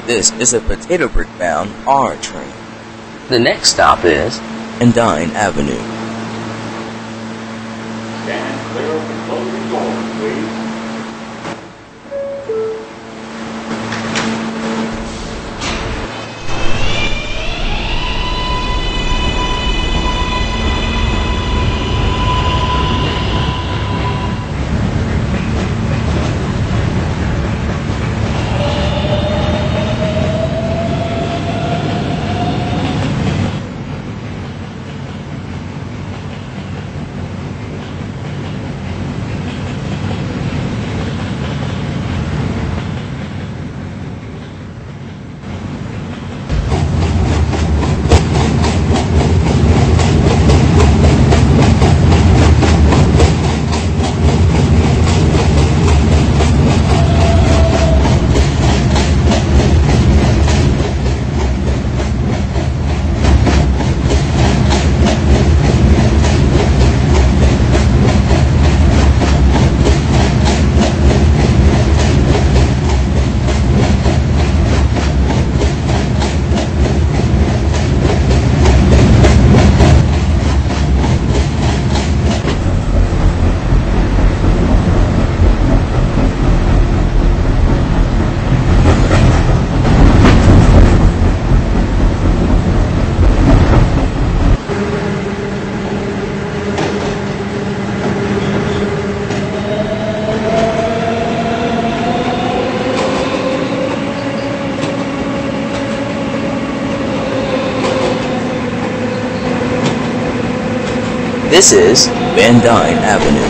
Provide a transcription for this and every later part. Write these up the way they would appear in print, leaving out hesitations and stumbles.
This is a potato brick-bound R train. The next stop is Dyne Avenue. Stand clear of the closing doors, please. This is Dyne Avenue.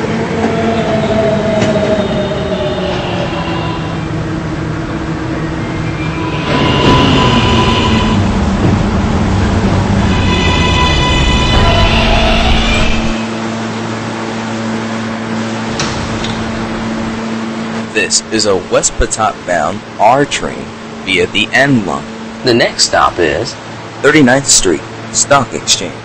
This is a West Petadoxia-bound R train via the N line. the next stop is 39th Street Stock Exchange.